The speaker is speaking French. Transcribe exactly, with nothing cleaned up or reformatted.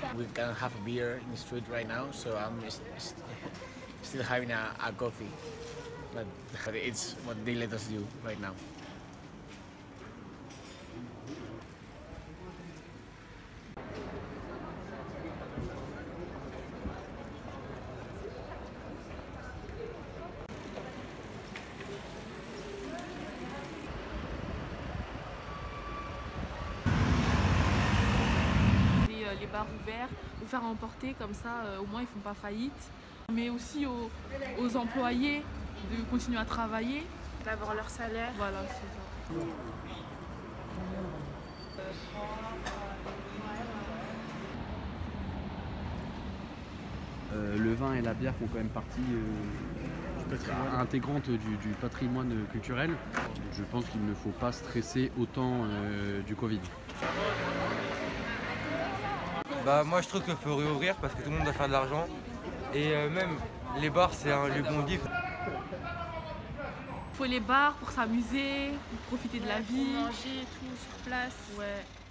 We can have a beer in the street right now, so I'm still having a, a coffee. But it's what they let us do right now. Les bars ouverts, ou faire emporter comme ça, euh, au moins ils font pas faillite. Mais aussi aux, aux employés de continuer à travailler. D'avoir leur salaire. Voilà, c'est ça. Euh, le vin et la bière font quand même partie euh, intégrante du, du patrimoine culturel. Je pense qu'il ne faut pas stresser autant euh, du Covid. Bah moi je trouve qu'il faut réouvrir parce que tout le monde doit faire de l'argent et euh, même les bars c'est un lieu bon vivre. Il faut les bars pour s'amuser, pour profiter de la vie. Pour manger tout sur place. Ouais.